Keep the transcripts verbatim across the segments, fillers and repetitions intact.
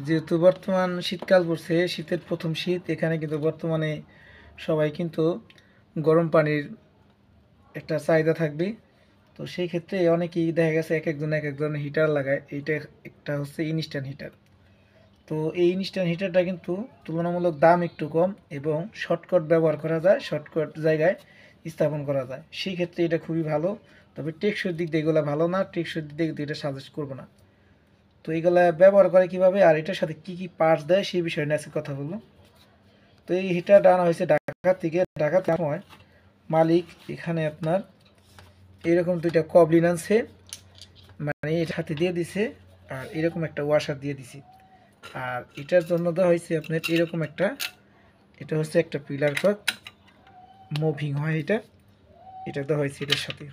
যেহেতু বর্তমান শীতকাল পড়ছে, শীতের প্রথম শীত, এখানে কিন্তু বর্তমানে সবাই কিন্তু গরম পানির একটা চাহিদা থাকবে। তো সেই ক্ষেত্রে অনেকেই দেখা গেছে এক একজন এক এক ধরনের হিটার লাগায়। এইটা একটা হচ্ছে ইনস্ট্যান্ট হিটার। তো এই ইনস্ট্যান্ট হিটারটা কিন্তু তুলনামূলক দাম একটু কম এবং শর্টকাট ব্যবহার করা যায়, শর্টকাট জায়গায় স্থাপন করা যায়। সেই ক্ষেত্রে এটা খুবই ভালো। তবে টেকসইর দিক দিয়ে এগুলো ভালো না, টেকসইর দিক দিয়ে এটা সাজেস্ট করবো না। তো এইগুলা ব্যবহার করে কিভাবে আর এটার সাথে কি কি পার্টস দেয় সেই বিষয়ে নিয়ে আজকে কথা বলবো। তো এই হিটারটা আনা হয়েছে ঢাকা থেকে। ঢাকাতে সময় মালিক এখানে আপনার এরকম দুইটা কবলিন আনছে, মানে এর সাথে দিয়ে দিছে, আর এরকম একটা ওয়াশার দিয়ে দিছে। আর এটার জন্য দেওয়া হয়েছে আপনার এরকম একটা, এটা হচ্ছে একটা পিলার কক, মুভিং হয় এটা, এটা দেওয়া হয়েছে এটার সাথে।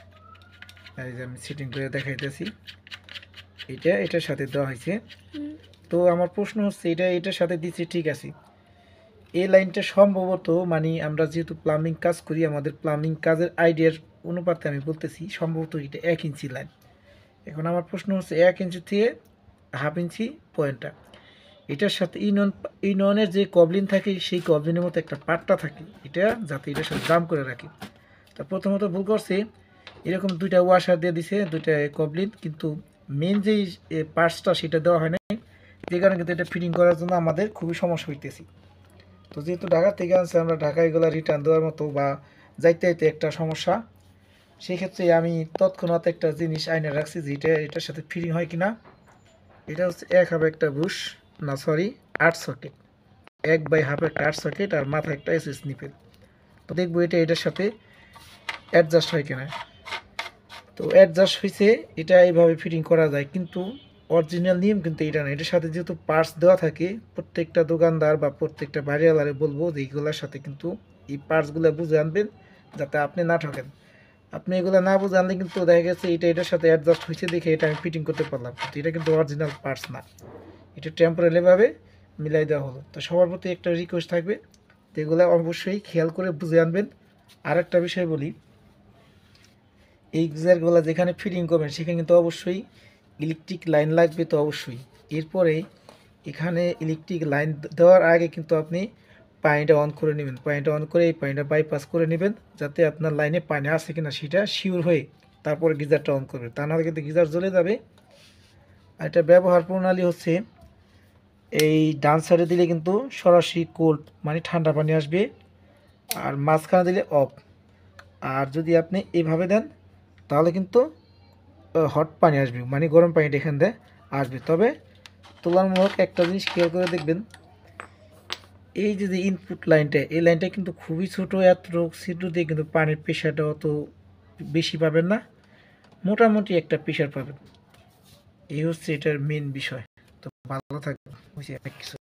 আর এই যে আমি সেটিং করে দেখাইতেছি, এটা এটার সাথে দেওয়া হয়েছে। তো আমার প্রশ্ন হচ্ছে, এটা এটার সাথে দিচ্ছে ঠিক আছে, এই লাইনটা সম্ভবত, মানে আমরা যেহেতু প্লাম্বিং কাজ করি, আমাদের প্লাম্বিং কাজের আইডিয়ার অনুপাতে আমি বলতেছি সম্ভবত এটা এক ইঞ্চি লাইন। এখন আমার প্রশ্ন হচ্ছে, এক ইঞ্চি থেকে হাফ ইঞ্চি পয়েন্টটা, এটার সাথে ইউনিয়ন ইউনিয়নের যে কবলিন থাকে সেই কবলিনের মতো একটা পাট্টা থাকে, এটা যাতে এটার সাথে জাম করে রাখে। তা প্রথমত ভুল করছে, এরকম দুইটা ওয়াশার দিয়ে দিছে, দুইটা কবলিন, কিন্তু মেন যেই পার্টসটা সেটা দেওয়া হয় নাই, যে কারণে কিন্তু এটা ফিটিং করার জন্য আমাদের খুবই সমস্যা হইতেছে। তো যেহেতু ঢাকা থেকে আনছে, আমরা ঢাকায় এগুলো রিটার্ন দেওয়ার মতো বা যাইতে যাইতে একটা সমস্যা, সেই ক্ষেত্রে আমি তৎক্ষণাৎ একটা জিনিস আইনে রাখছি যে এটা এটার সাথে ফিটিং হয় কিনা। এটা হচ্ছে এক হাফ একটা বুশ, না সরি আট সকেট, এক বাই হাফ একটা আট সকেট, আর মাথায় একটা এস এস নিপেল। তো দেখবো এটা এটার সাথে অ্যাডজাস্ট হয় কিনা। তো অ্যাডজাস্ট হয়েছে, এটা এইভাবে ফিটিং করা যায়, কিন্তু অরিজিনাল নিয়ম কিন্তু এটা না। এটার সাথে যেহেতু পার্টস দেওয়া থাকে, প্রত্যেকটা দোকানদার বা প্রত্যেকটা বাড়িওয়ালারে বলবো যে এইগুলোর সাথে কিন্তু এই পার্টসগুলো বুঝে আনবেন, যাতে আপনি না ঠকেন। আপনি এগুলো না বুঝে আনলে কিন্তু দেখা গেছে এটা এটার সাথে অ্যাডজাস্ট হয়েছে দেখে এটা আমি ফিটিং করতে পারলাম, কিন্তু এটা কিন্তু অরিজিনাল পার্টস না, এটা টেম্পোরারিভাবে মিলাই দেওয়া হলো। তো সবার প্রতি একটা রিকোয়েস্ট থাকবে, তো এগুলো অবশ্যই খেয়াল করে বুঝে আনবেন। আর একটা বিষয় বলি, এই গিজারগুলো যেখানে ফিটিং করবেন সেখানে কিন্তু অবশ্যই ইলেকট্রিক লাইন লাগবে। তো অবশ্যই এরপরে এখানে ইলেকট্রিক লাইন দেওয়ার আগে কিন্তু আপনি পানিটা অন করে নেবেন, পানিটা অন করে এই পানিটা বাইপাস করে নেবেন, যাতে আপনার লাইনে পানি আছে কিনা সেটা শিওর হয়ে তারপরে গিজারটা অন করবে, তা নাহলে কিন্তু গিজার জ্বলে যাবে। আর এটা ব্যবহার প্রণালী হচ্ছে, এই ডান সাইডে দিলে কিন্তু সরাসরি কোল্ড মানে ঠান্ডা পানি আসবে, আর মাঝখানে দিলে অফ। আর যদি আপনি এইভাবে দেন তাহলে কিন্তু হট পানি আসবে, মানে গরম পানিটা এখান দিয়ে আসবে। তবে তুলনামূলক একটা জিনিস খেয়াল করে দেখবেন, এই যে যে ইনপুট লাইনটা, এই লাইনটা কিন্তু খুবই ছোটো, এত ছিদ্র দিয়ে কিন্তু পানির প্রেশারটা অত বেশি পাবেন না, মোটামুটি একটা প্রেশার পাবেন। এই হচ্ছে এটার মেন বিষয়। তো ভালো থাকবেন, বুঝি অনেক কিছু।